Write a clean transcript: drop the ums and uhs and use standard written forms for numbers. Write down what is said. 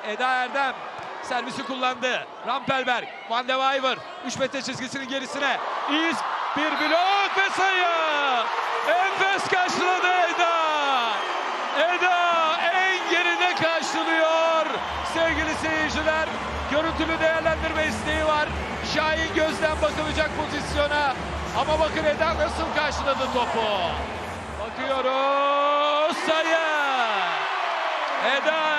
Eda Erdem servisi kullandı. Rampelberg, Van de Weiver 3 metre çizgisinin gerisine. İz bir blok ve sayı. Enfes karşıladı Eda. Eda en geride karşılıyor. Sevgili seyirciler, görüntülü değerlendirme isteği var. Şahin gözden bakılacak pozisyona. Ama bakın Eda nasıl karşıladı topu. Bakıyoruz, sayı. Eda